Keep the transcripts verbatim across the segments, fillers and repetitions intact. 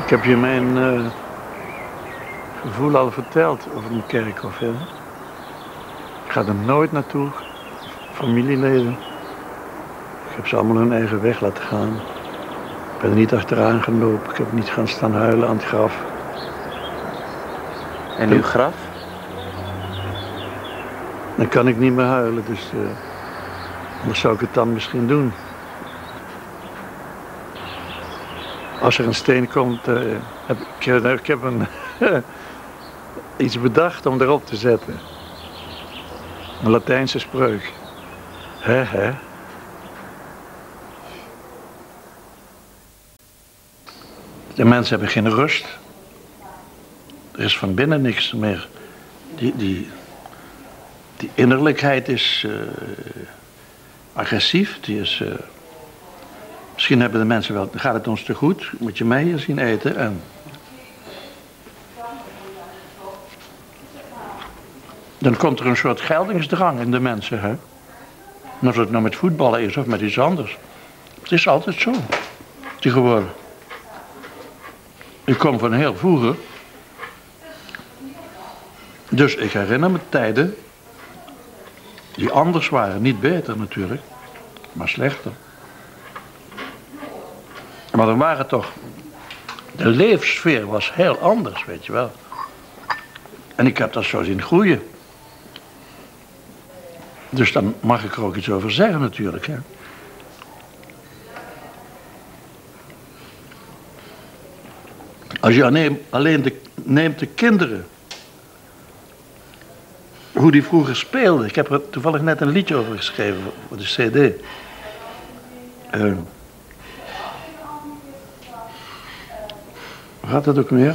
Ik heb je mijn uh, gevoel al verteld over die kerkhof. Hè? Ik ga er nooit naartoe, familieleden. Ik heb ze allemaal hun eigen weg laten gaan. Ik ben er niet achteraan gelopen, ik heb niet gaan staan huilen aan het graf. En uw graf? Dan kan ik niet meer huilen, dus uh, anders zou ik het dan misschien doen. Als er een steen komt, uh, heb ik, uh, ik heb een, iets bedacht om erop te zetten. Een Latijnse spreuk. Hè, hè. De mensen hebben geen rust. Er is van binnen niks meer. Die, die, die innerlijkheid is uh, agressief. Die is, uh, misschien hebben de mensen wel, gaat het ons te goed, moet je mij hier zien eten. En dan komt er een soort geldingsdrang in de mensen. Hè? En of het nou met voetballen is of met iets anders. Het is altijd zo. Tegenwoordig. Ik kom van heel vroeger. Dus ik herinner me tijden die anders waren. Niet beter natuurlijk, maar slechter. Maar er waren toch... De leefsfeer was heel anders, weet je wel. En ik heb dat zo zien groeien. Dus dan mag ik er ook iets over zeggen natuurlijk, hè. Als je alleen de, neemt de kinderen, hoe die vroeger speelden. Ik heb er toevallig net een liedje over geschreven voor de cd. Uh, hoe gaat dat ook meer?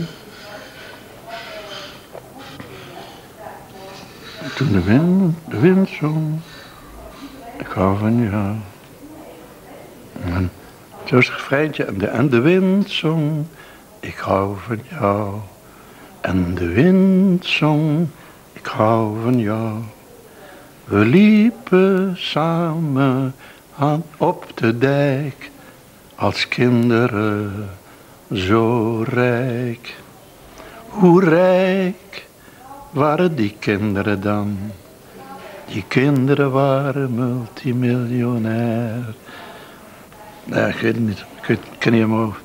Toen de wind, de wind zong, ik hou van jou. En zo is het refreintje. En de, en de wind zong, ik hou van jou. En de wind zong, ik hou van jou. We liepen samen aan, op de dijk, als kinderen zo rijk. Hoe rijk waren die kinderen dan? Die kinderen waren multimiljonair. Nee, ik weet het niet. Ik ken niet omhoog.